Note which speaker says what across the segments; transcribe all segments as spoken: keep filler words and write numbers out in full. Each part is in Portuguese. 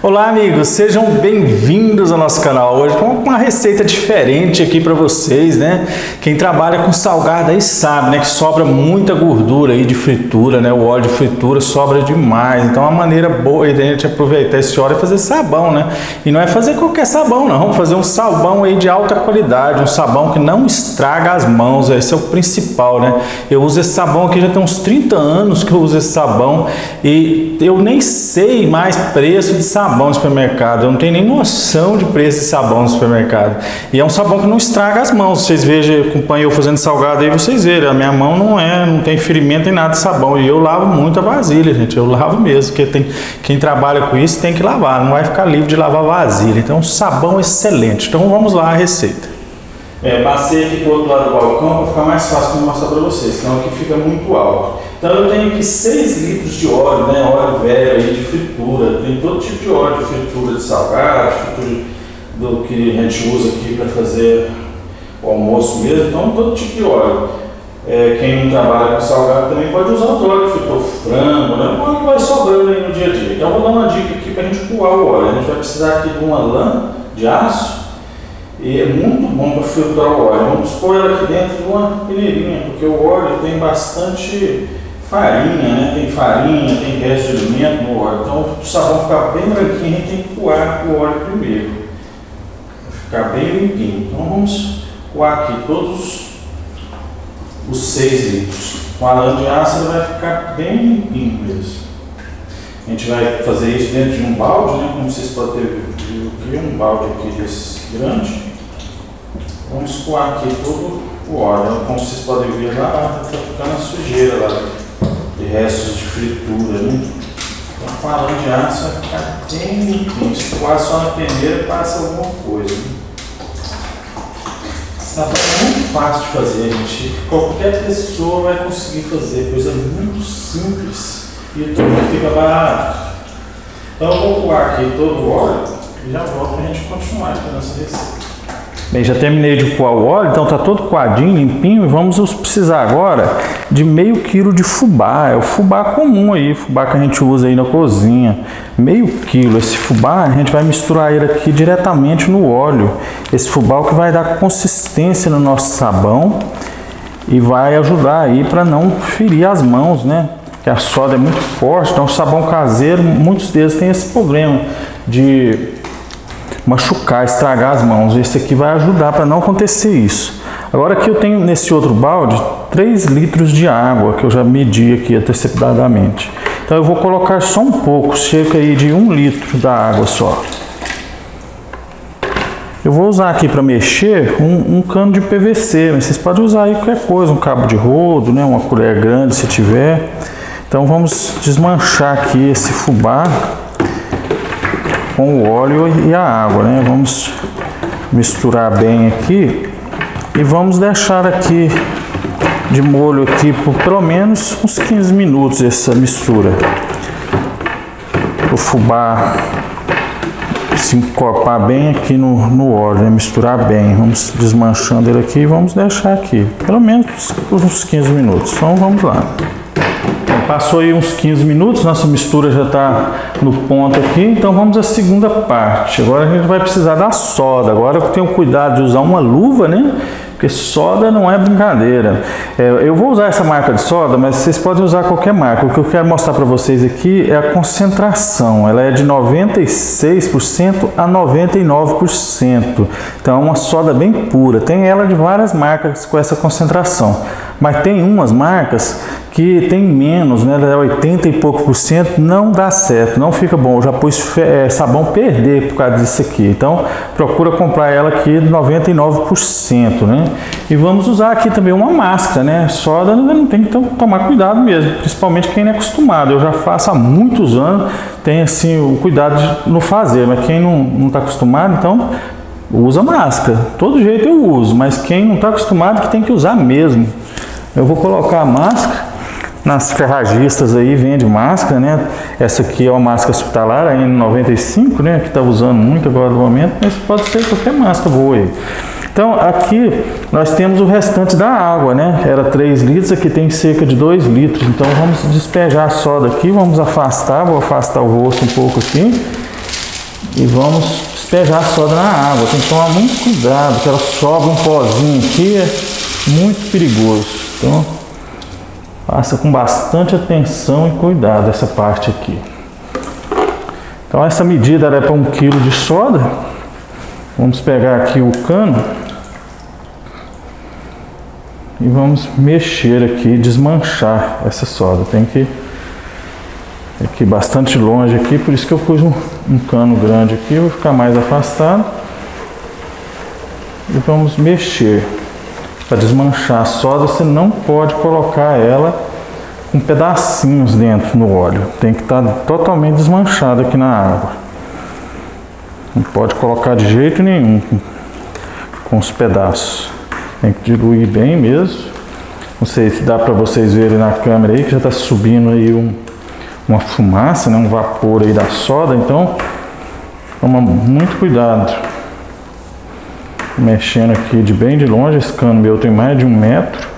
Speaker 1: Olá amigos, sejam bem-vindos ao nosso canal hoje com uma receita diferente aqui para vocês, né? Quem trabalha com salgado aí sabe, né, que sobra muita gordura aí de fritura, né? O óleo de fritura sobra demais, então a maneira boa de a gente aproveitar esse óleo é fazer sabão, né? E não é fazer qualquer sabão não, vamos fazer um sabão aí de alta qualidade, um sabão que não estraga as mãos, esse é o principal, né? Eu uso esse sabão aqui já tem uns trinta anos que eu uso esse sabão e eu nem sei mais preço de sabão no supermercado, eu não tenho nem noção de preço de sabão no supermercado. E é um sabão que não estraga as mãos. Vocês vejam, acompanham eu fazendo salgado aí, vocês verem, a minha mão não é, não tem ferimento nem nada de sabão. E eu lavo muito a vasilha, gente. Eu lavo mesmo, porque tem, quem trabalha com isso tem que lavar, não vai ficar livre de lavar vasilha. Então, sabão excelente. Então, vamos lá a receita. É, passei aqui para o outro lado do balcão para ficar mais fácil de mostrar para vocês, senão aqui fica muito alto. Então eu tenho aqui seis litros de óleo, né, óleo velho aí de fritura, tem todo tipo de óleo de fritura de salgado, de fritura do que a gente usa aqui para fazer o almoço mesmo, então todo tipo de óleo. É, quem não trabalha com salgado também pode usar os óleos de fritura, frango, né, o óleo que vai sobrando aí no dia a dia. Então eu vou dar uma dica aqui para a gente coar o óleo. A gente vai precisar aqui de uma lã de aço. E é muito bom para filtrar o óleo. Vamos pôr ela aqui dentro de uma peneirinha, porque o óleo tem bastante farinha, né? Tem farinha, tem resto de alimento no óleo. Então, para o sabão ficar bem branquinho, a gente tem que coar o óleo primeiro. Para ficar bem limpinho. Então, vamos coar aqui todos os seis litros. Com a lã de aço, ele vai ficar bem limpinho mesmo. A gente vai fazer isso dentro de um balde, né? Como vocês podem ver aqui, um balde aqui desse grande. Vamos coar aqui todo o óleo. Como vocês podem ver lá, está ficando a sujeira lá de restos de fritura, né? Então com a lã de aço vai ficar bem limpinho. Se coar só na peneira, passa alguma coisa, né? Esse sabão é muito fácil de fazer, gente. Qualquer pessoa vai conseguir fazer, coisa muito simples e tudo fica barato. Então eu vou coar aqui todo o óleo e já volto para a gente continuar aqui a nossa receita. Bem, já terminei de coar o óleo, então está todo coadinho, limpinho, e vamos precisar agora de meio quilo de fubá. É o fubá comum aí, fubá que a gente usa aí na cozinha. Meio quilo. Esse fubá a gente vai misturar ele aqui diretamente no óleo. Esse fubá é o que vai dar consistência no nosso sabão e vai ajudar aí para não ferir as mãos, né? Que a soda é muito forte, então o sabão caseiro, muitos deles têm esse problema de machucar, estragar as mãos. Esse aqui vai ajudar para não acontecer isso. Agora aqui eu tenho nesse outro balde três litros de água, que eu já medi aqui antecipadamente. Então eu vou colocar só um pouco, cerca aí de um litro da água só. Eu vou usar aqui para mexer um, um cano de P V C, mas vocês podem usar aí qualquer coisa, um cabo de rodo, né, uma colher grande se tiver. Então vamos desmanchar aqui esse fubá com o óleo e a água, né? Vamos misturar bem aqui e vamos deixar aqui de molho aqui por pelo menos uns quinze minutos essa mistura. O fubá se encorpar bem aqui no, no óleo, né? Misturar bem. Vamos desmanchando ele aqui e vamos deixar aqui pelo menos por uns quinze minutos. Então vamos lá. Passou aí uns quinze minutos, nossa mistura já está no ponto aqui, então vamos à segunda parte. Agora a gente vai precisar da soda. Agora eu tenho cuidado de usar uma luva, né? Porque soda não é brincadeira. É, eu vou usar essa marca de soda, mas vocês podem usar qualquer marca. O que eu quero mostrar para vocês aqui é a concentração. Ela é de noventa e seis por cento a noventa e nove por cento. Então é uma soda bem pura. Tem ela de várias marcas com essa concentração. Mas tem umas marcas que tem menos, né, oitenta e pouco por cento, não dá certo, não fica bom. Eu já pus é, sabão perder por causa disso aqui. Então procura comprar ela aqui de noventa e nove por cento, né? E vamos usar aqui também uma máscara, né? Soda não tem que tomar cuidado mesmo, principalmente quem não é acostumado. Eu já faço há muitos anos, tem assim o cuidado de não fazer, mas quem não não está acostumado, então usa máscara. Todo jeito eu uso, mas quem não está acostumado que tem que usar mesmo. Eu vou colocar a máscara. Nas ferragistas aí vende máscara, né? Essa aqui é uma máscara hospitalar, a N noventa e cinco, né? Que está usando muito agora no momento, mas pode ser qualquer máscara boa aí. Então aqui nós temos o restante da água, né? Era três litros, aqui tem cerca de dois litros. Então vamos despejar a soda aqui, vamos afastar, vou afastar o rosto um pouco aqui. E vamos despejar a soda na água. Tem que tomar muito cuidado, que ela sobe um pozinho aqui, é muito perigoso. Então, faça com bastante atenção e cuidado essa parte aqui. Então essa medida é para um quilo de soda. Vamos pegar aqui o cano e vamos mexer aqui, desmanchar essa soda. Tem que ir aqui bastante longe aqui, por isso que eu pus um, um cano grande aqui, vou ficar mais afastado. E vamos mexer. Para desmanchar a soda, você não pode colocar ela com pedacinhos dentro no óleo. Tem que estar totalmente desmanchado aqui na água. Não pode colocar de jeito nenhum com, com os pedaços. Tem que diluir bem mesmo. Não sei se dá para vocês verem na câmera aí que já está subindo aí um, uma fumaça, né, um vapor aí da soda. Então, toma muito cuidado. Mexendo aqui de bem de longe. Esse cano meu tem mais de um metro.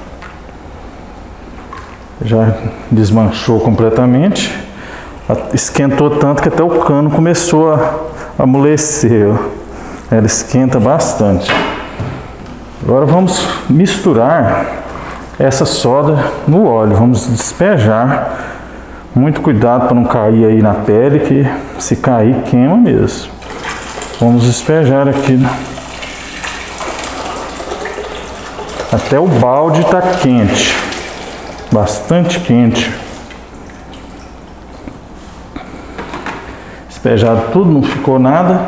Speaker 1: Já desmanchou completamente. Esquentou tanto que até o cano começou a amolecer. Ela esquenta bastante. Agora vamos misturar essa soda no óleo. Vamos despejar. Muito cuidado para não cair aí na pele, que se cair queima mesmo. Vamos despejar aqui. Até o balde está quente. Bastante quente. Despejado tudo, não ficou nada.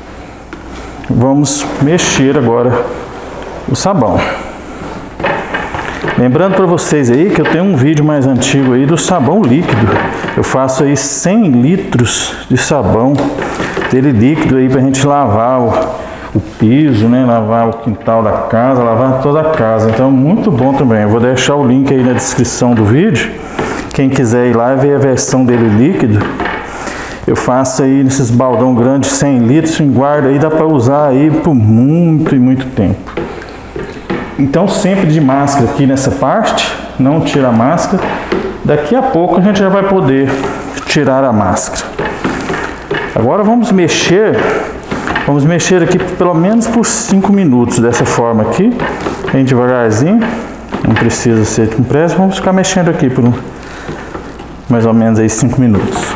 Speaker 1: Vamos mexer agora o sabão. Lembrando para vocês aí que eu tenho um vídeo mais antigo aí do sabão líquido. Eu faço aí cem litros de sabão dele líquido aí pra gente lavar o, o piso, né? Lavar o quintal da casa, lavar toda a casa. Então muito bom também. Eu vou deixar o link aí na descrição do vídeo. Quem quiser ir lá e ver a versão dele líquido. Eu faço aí nesses baldão grandes, cem litros, em guarda aí, dá para usar aí por muito e muito tempo. Então sempre de máscara aqui nessa parte, não tira a máscara. Daqui a pouco a gente já vai poder tirar a máscara. Agora vamos mexer, vamos mexer aqui pelo menos por cinco minutos dessa forma aqui, bem devagarzinho, não precisa ser com pressa, vamos ficar mexendo aqui por um, mais ou menos aí cinco minutos.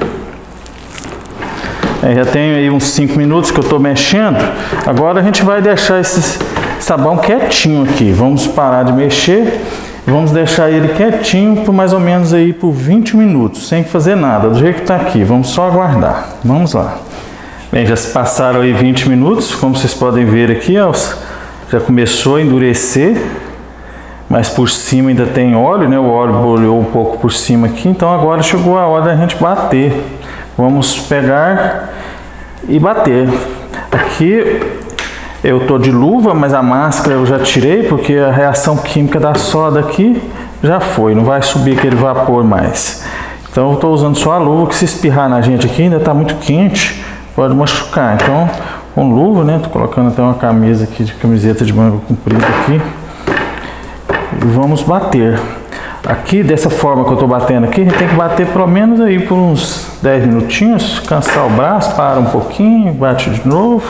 Speaker 1: É, já tenho aí uns cinco minutos que eu estou mexendo. Agora a gente vai deixar esse sabão quietinho aqui. Vamos parar de mexer. Vamos deixar ele quietinho por mais ou menos aí por vinte minutos, sem fazer nada, do jeito que está aqui. Vamos só aguardar. Vamos lá. Bem, já se passaram aí vinte minutos. Como vocês podem ver aqui, ó, já começou a endurecer. Mas por cima ainda tem óleo, né? O óleo bolhou um pouco por cima aqui. Então agora chegou a hora da gente bater. Vamos pegar e bater. Aqui eu tô de luva, mas a máscara eu já tirei porque a reação química da soda aqui já foi, não vai subir aquele vapor mais. Então eu tô usando só a luva, que se espirrar na gente aqui ainda tá muito quente, pode machucar. Então com luva, né? Tô colocando até uma camisa aqui, de camiseta de manga comprida aqui. E vamos bater. Aqui, dessa forma que eu estou batendo aqui, a gente tem que bater pelo menos aí por uns dez minutinhos, cansar o braço, para um pouquinho, bate de novo.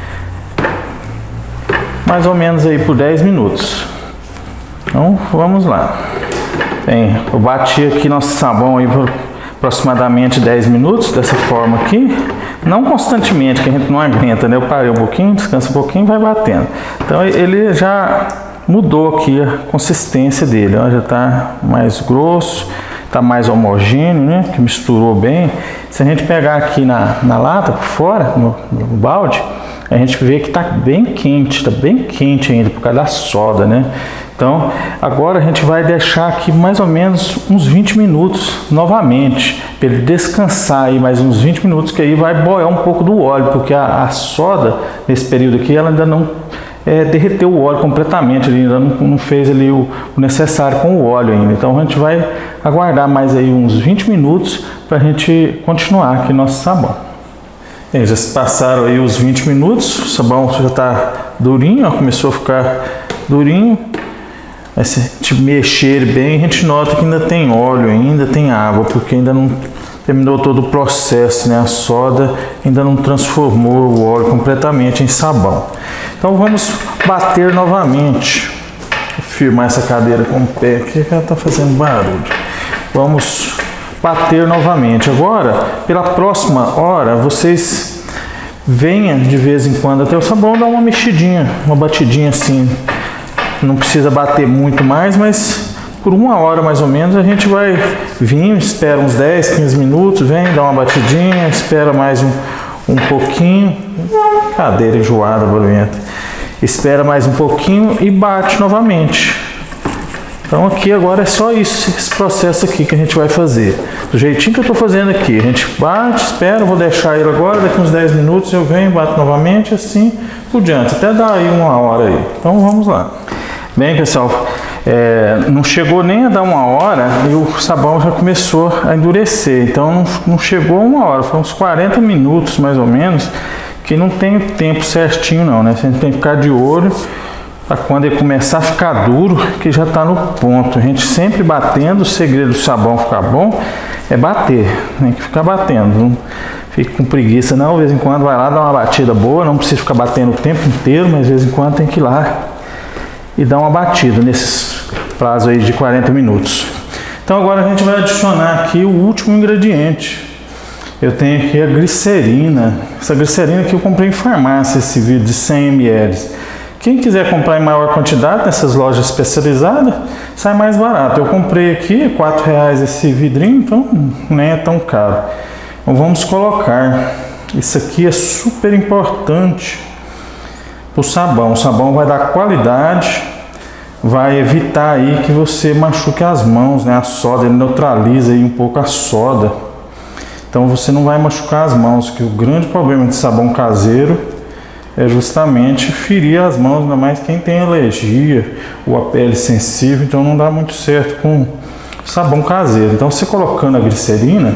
Speaker 1: Mais ou menos aí por dez minutos. Então, vamos lá. Bem, eu bati aqui nosso sabão aí por aproximadamente dez minutos, dessa forma aqui. Não constantemente, que a gente não aguenta, né? Eu parei um pouquinho, descansa um pouquinho e vai batendo. Então, ele já mudou aqui a consistência dele, ó, já está mais grosso, está mais homogêneo, né, que misturou bem. Se a gente pegar aqui na, na lata, por fora, no, no balde, a gente vê que está bem quente, está bem quente ainda por causa da soda, né. Então, agora a gente vai deixar aqui mais ou menos uns vinte minutos novamente, para ele descansar aí mais uns vinte minutos, que aí vai boiar um pouco do óleo, porque a, a soda, nesse período aqui, ela ainda não É, derreteu o óleo completamente, ele ainda não, não fez ali o, o necessário com o óleo ainda. Então a gente vai aguardar mais aí uns vinte minutos para a gente continuar aqui nosso sabão. É, já se passaram aí os vinte minutos, o sabão já está durinho, ó, começou a ficar durinho. Aí, se a gente mexer bem, a gente nota que ainda tem óleo, ainda tem água, porque ainda não terminou todo o processo, né? A soda ainda não transformou o óleo completamente em sabão. Então vamos bater novamente. Vou firmar essa cadeira com o pé aqui, que ela está fazendo barulho. Vamos bater novamente. Agora, pela próxima hora, vocês venham de vez em quando até o sabão, dar uma mexidinha, uma batidinha assim. Não precisa bater muito mais, mas por uma hora mais ou menos a gente vai vir, espera uns dez, quinze minutos, vem, dá uma batidinha, espera mais um, um pouquinho, cadeira enjoada, barulhenta, espera mais um pouquinho e bate novamente. Então aqui agora é só isso, esse processo aqui que a gente vai fazer, do jeitinho que eu estou fazendo aqui. A gente bate, espera, vou deixar ele agora, daqui uns dez minutos eu venho, bato novamente, assim por diante, até dar aí uma hora aí. Então vamos lá. Bem, pessoal, é, não chegou nem a dar uma hora e o sabão já começou a endurecer. Então não, não chegou uma hora, foi uns quarenta minutos mais ou menos, que não tem o tempo certinho não, né? A gente tem que ficar de olho para quando ele começar a ficar duro, que já está no ponto. A gente sempre batendo, o segredo do sabão ficar bom é bater, tem que ficar batendo. Não fique com preguiça não, de vez em quando vai lá dar uma batida boa, não precisa ficar batendo o tempo inteiro, mas de vez em quando tem que ir lá e dar uma batida nesses prazos aí de quarenta minutos. Então agora a gente vai adicionar aqui o último ingrediente. Eu tenho aqui a glicerina. Essa glicerina aqui eu comprei em farmácia, esse vidro de cem mililitros. Quem quiser comprar em maior quantidade nessas lojas especializadas, sai mais barato. Eu comprei aqui quatro reais esse vidrinho, então nem é tão caro. Então vamos colocar. Isso aqui é super importante o sabão. O sabão vai dar qualidade, vai evitar aí que você machuque as mãos, né? A soda, ele neutraliza aí um pouco a soda. Então você não vai machucar as mãos, que o grande problema de sabão caseiro é justamente ferir as mãos, ainda mais quem tem alergia ou a pele sensível, então não dá muito certo com sabão caseiro. Então você colocando a glicerina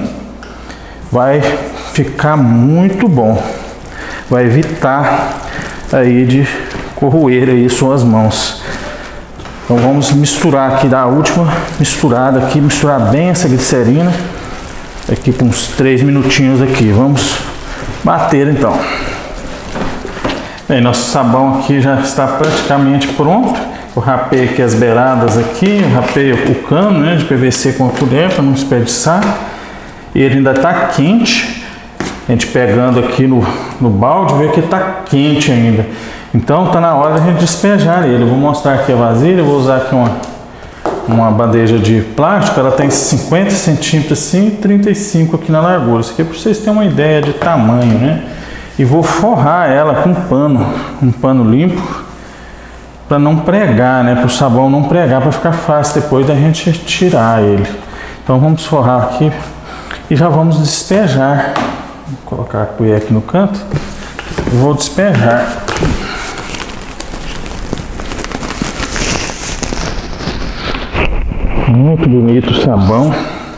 Speaker 1: vai ficar muito bom, vai evitar aí de corroer aí suas mãos. Então vamos misturar aqui, dar a última misturada aqui, misturar bem essa glicerina aqui por uns três minutinhos aqui. Vamos bater então. Bem, nosso sabão aqui já está praticamente pronto. Eu rapei aqui as beiradas aqui, eu rapei o cano, né, de P V C com a colher para não desperdiçar. E ele ainda está quente. A gente pegando aqui no, no balde, vê que está quente ainda. Então está na hora de a gente despejar ele. Eu vou mostrar aqui a vasilha, eu vou usar aqui uma, uma bandeja de plástico. Ela tem cinquenta centímetros assim e trinta e cinco aqui na largura. Isso aqui é para vocês terem uma ideia de tamanho, né? E vou forrar ela com um pano, um pano limpo, para não pregar, né? Para o sabão não pregar, para ficar fácil depois da gente tirar ele. Então vamos forrar aqui e já vamos despejar. Vou colocar a colher aqui no canto e vou despejar. Muito bonito o sabão.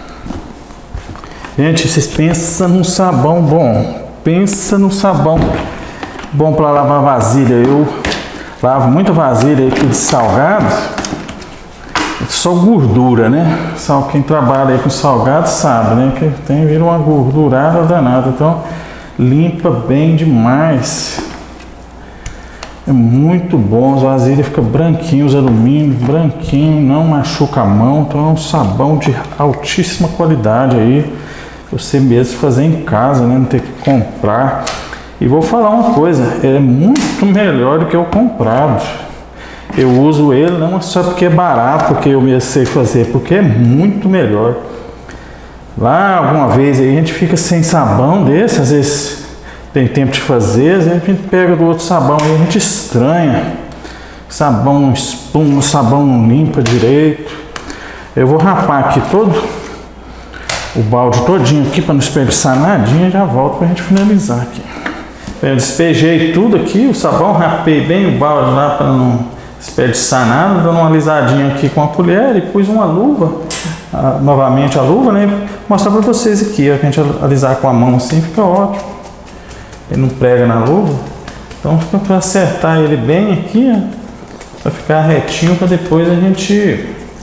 Speaker 1: Gente, vocês pensam num sabão bom. Pensa no sabão bom para lavar vasilha. Eu lavo muita vasilha aqui de salgado, só gordura, né? Só quem trabalha aí com salgado sabe, né? Que tem vira uma gordurada danada. Então limpa bem demais. É muito bom. As vasilhas ficam branquinhos, os alumínio branquinho, não machuca a mão. Então é um sabão de altíssima qualidade aí. Você mesmo fazer em casa, né? Não ter que comprar. E vou falar uma coisa, ele é muito melhor do que o comprado. Eu uso ele não só porque é barato, porque eu mesmo sei fazer, porque é muito melhor. Lá alguma vez aí a gente fica sem sabão desse, às vezes tem tempo de fazer, às vezes a gente pega do outro sabão e a gente estranha. Sabão não espuma, sabão não limpa direito. Eu vou rapar aqui todo o balde todinho aqui para não desperdiçar nadinha e já volto para a gente finalizar aqui. Eu despejei tudo aqui, o sabão, rapei bem o balde lá para não desperdiçar nada, dando uma alisadinha aqui com a colher e pus uma luva, a, novamente a luva, né? Vou mostrar para vocês aqui, ó, que a gente alisar com a mão assim fica ótimo. Ele não prega na luva, então fica para acertar ele bem aqui, ó, para ficar retinho para depois a gente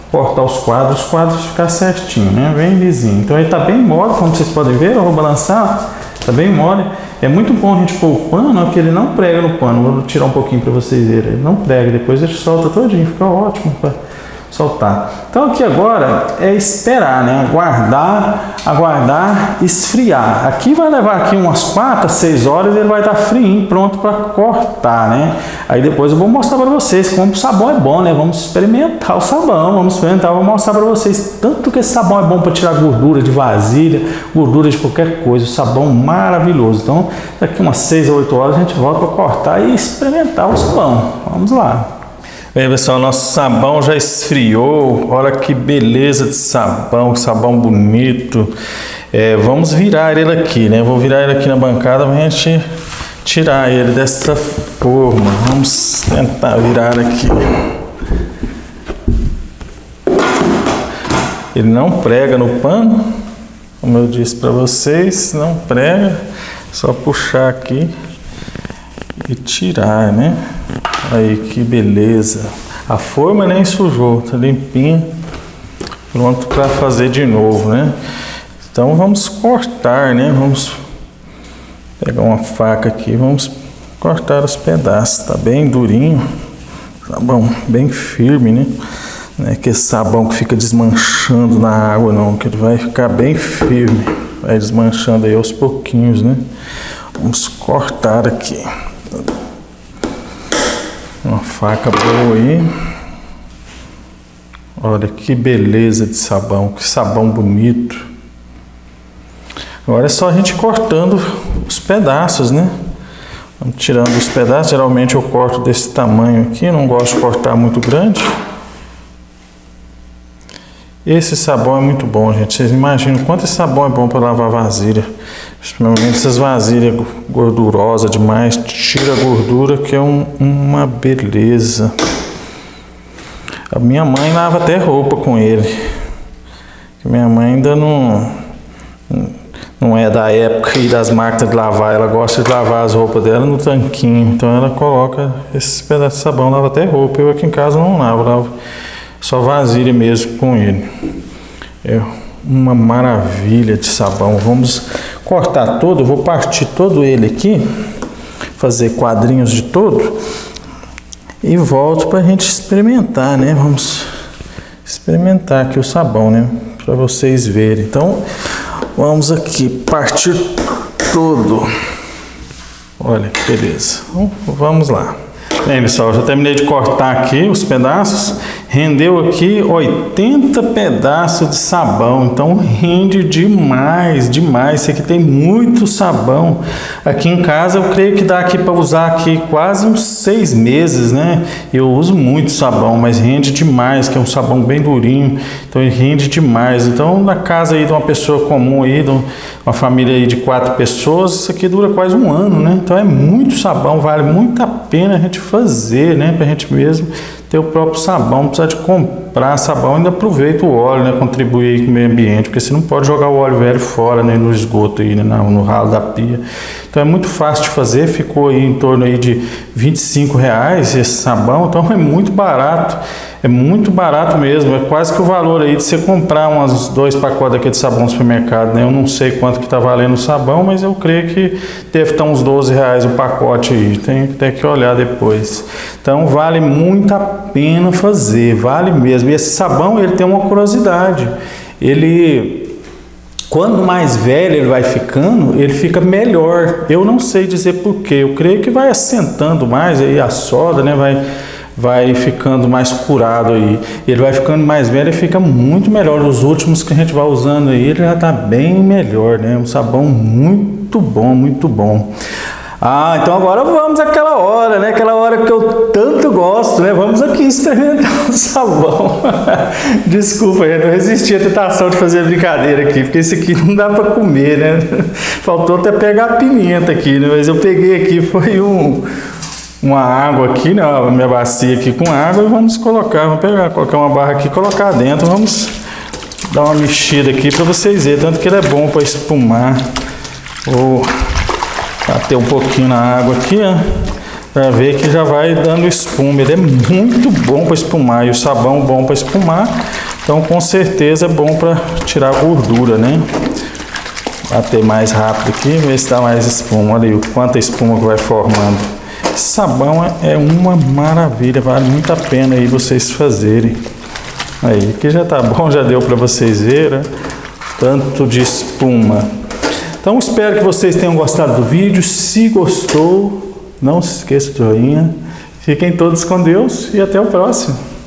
Speaker 1: cortar os quadros, os quadros ficar certinho, né? Bem lisinho. Então ele tá bem mole, como vocês podem ver, eu vou balançar, tá bem mole. É muito bom a gente pôr o pano, porque ele não prega no pano. Vou tirar um pouquinho para vocês verem. Ele não prega, depois ele solta todinho, fica ótimo para soltar. Então aqui agora é esperar, né? Aguardar, aguardar, esfriar. Aqui vai levar aqui umas quatro, seis horas, ele vai estar frio, pronto para cortar, né? Aí depois eu vou mostrar para vocês como o sabão é bom, né? Vamos experimentar o sabão, vamos experimentar, vou mostrar para vocês tanto que esse sabão é bom para tirar gordura de vasilha, gordura de qualquer coisa, o sabão maravilhoso. Então daqui umas seis ou oito horas a gente volta para cortar e experimentar o sabão. Vamos lá. Bem, pessoal, nosso sabão já esfriou. Olha que beleza de sabão, que sabão bonito. É, vamos virar ele aqui, né? Vou virar ele aqui na bancada para a gente tirar ele dessa forma. Vamos tentar virar aqui. Ele não prega no pano, como eu disse para vocês, não prega. Só puxar aqui e tirar, né? Aí, que beleza. A forma nem sujou, tá limpinha. Pronto para fazer de novo, né? Então vamos cortar, né? Vamos pegar uma faca aqui, vamos cortar os pedaços. Tá bem durinho. Sabão bem firme, né? Não é que esse sabão que fica desmanchando na água, não. Que ele vai ficar bem firme. Vai desmanchando aí aos pouquinhos, né? Vamos cortar aqui. Uma faca boa aí. Olha que beleza de sabão, que sabão bonito. Agora é só a gente cortando os pedaços, né? Vamos tirando os pedaços. Geralmente eu corto desse tamanho aqui, não gosto de cortar muito grande. Esse sabão é muito bom, gente. Vocês imaginam quanto esse sabão é bom para lavar vasilha. Principalmente essas vasilhas gordurosas demais. Tira a gordura, que é um, uma beleza. A minha mãe lava até roupa com ele. Minha mãe ainda não, não é da época e das máquinas de lavar. Ela gosta de lavar as roupas dela no tanquinho. Então ela coloca esses pedaços de sabão, lava até roupa. Eu aqui em casa não lavo, lavo só vasilha mesmo com ele. É uma maravilha de sabão. Vamos cortar todo, eu vou partir todo ele aqui, fazer quadrinhos de todo e volto para a gente experimentar, né? Vamos experimentar aqui o sabão, né? Para vocês verem. Então vamos aqui partir todo. Olha que beleza. Então, vamos lá. Bem, pessoal, já terminei de cortar aqui os pedaços. Rendeu aqui oitenta pedaços de sabão, então rende demais, demais. Isso aqui tem muito sabão. Aqui em casa eu creio que dá aqui para usar aqui quase uns seis meses, né? Eu uso muito sabão, mas rende demais, que é um sabão bem durinho, então ele rende demais. Então na casa aí de uma pessoa comum aí, de uma família aí de quatro pessoas, isso aqui dura quase um ano, né? Então é muito sabão, vale muito a pena a gente fazer, né? Pra gente mesmo ter o próprio sabão, não precisa de comprar sabão, ainda aproveita o óleo, né? Contribui aí com o meio ambiente, porque você não pode jogar o óleo velho fora, né? No esgoto aí, né? no, no ralo da pia. Então é muito fácil de fazer, ficou aí em torno aí de vinte e cinco reais esse sabão, então é muito barato, é muito barato mesmo, é quase que o valor aí de você comprar uns dois pacotes aqui de sabão no supermercado, né? Eu não sei quanto que está valendo o sabão, mas eu creio que deve estar uns doze reais o pacote aí, tem que ter que olhar depois. Então vale muito a pena fazer, vale mesmo. E esse sabão, ele tem uma curiosidade, ele... Quando mais velho ele vai ficando, ele fica melhor. Eu não sei dizer porquê. Eu creio que vai assentando mais aí a soda, né? Vai, vai ficando mais curado aí. Ele vai ficando mais velho e fica muito melhor. Os últimos que a gente vai usando aí, ele já está bem melhor, né? Um sabão muito bom, muito bom. Ah, então agora vamos àquela hora, né? Aquela hora que eu tanto gosto, né? Vamos aqui experimentar o sabão. Desculpa, eu não resisti à tentação de fazer brincadeira aqui, porque esse aqui não dá para comer, né? Faltou até pegar a pimenta aqui, né? Mas eu peguei aqui, foi um, uma água aqui, né? A minha bacia aqui com água, e vamos colocar, vamos pegar, colocar uma barra aqui e colocar dentro. Vamos dar uma mexida aqui para vocês verem, tanto que ele é bom para espumar. Ou bater um pouquinho na água aqui, ó. para ver que já vai dando espuma. Ele é muito bom para espumar e o sabão bom para espumar, então com certeza é bom para tirar a gordura, né? Bater mais rápido aqui, ver se dá mais espuma. Olha aí o quanta espuma que vai formando. Esse sabão é uma maravilha, vale muito a pena aí vocês fazerem. Aí, aqui já tá bom, já deu para vocês verem, né? Tanto de espuma. Então espero que vocês tenham gostado do vídeo. Se gostou, não se esqueça do joinha. Fiquem todos com Deus e até o próximo.